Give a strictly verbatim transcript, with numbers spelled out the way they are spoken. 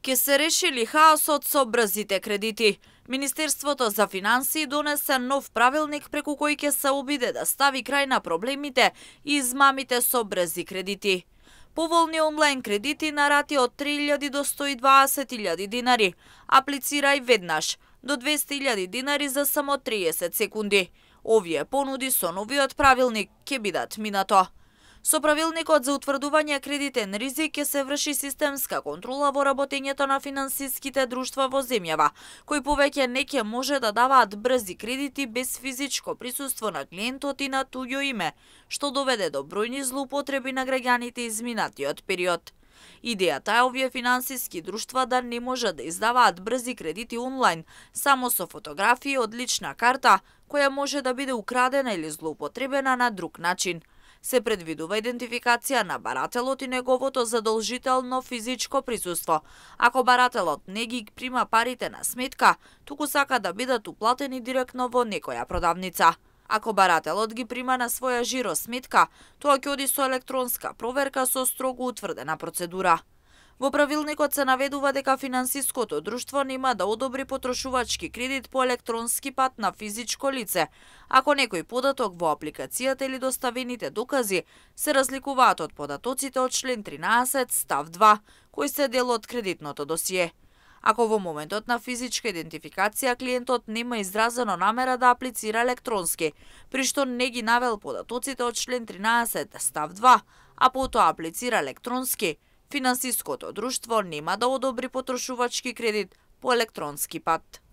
Ке се реши ли хаосот со брзите кредити? Министерството за финансии донесе нов правилник преку кој ќе се обиде да стави крај на проблемите и измамите со брзи кредити. Поволни онлайн кредити на рати од три илјади до сто и дваесет илјади динари. Аплицирај веднаш до двесте илјади динари за само триесет секунди. Овие понуди со новиот правилник ќе бидат минато. Со правилникот за утврдување кредитен ризик ќе се врши системска контрола во работењето на финансиските друштва во земјава, кои повеќе не ќе може да даваат брзи кредити без физичко присуство на клиентот и на туѓо име, што доведе до бројни злоупотреби на граѓаните изминатиот период. Идејата е овие финансиски друштва да не можат да издаваат брзи кредити онлайн, само со фотографии од лична карта, која може да биде украдена или злоупотребена на друг начин. Се предвидува идентификација на барателот и неговото задолжително физичко присуство. Ако барателот не ги прима парите на сметка, туку сака да бидат уплатени директно во некоја продавница. Ако барателот ги прима на своја жиро сметка, тоа ќе оди со електронска проверка со строго утврдена процедура. Во правилникот се наведува дека финансиското друштво нема да одобри потрошувачки кредит по електронски пат на физичко лице, ако некој податок во апликацијата или доставените докази се разликуваат од податоците од член тринаесет став два, кои се дел од кредитното досие. Ако во моментот на физичка идентификација клиентот нема изразено намера да аплицира електронски, при што не ги навел податоците од член тринаесет став два, а потоа аплицира електронски, финансиското друштво нема да одобри потрошувачки кредит по електронски пат.